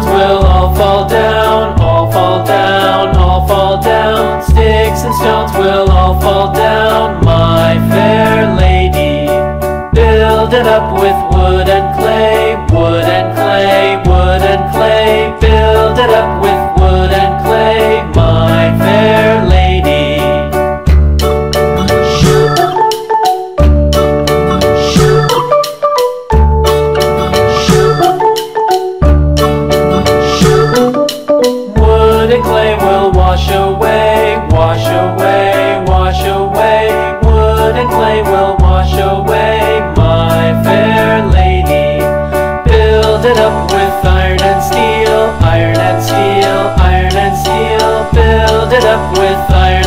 stones will all fall down, all fall down, all fall down. Sticks and stones will all fall down, my fair lady. Build it up with wood and clay, wood and clay, wood and clay. Build it up with wood and clay, my fair lady. Wood and clay will wash away, wash away, wash away. Wood and clay will wash away, my fair lady. Build it up with iron and steel, iron and steel, iron and steel. Build it up with iron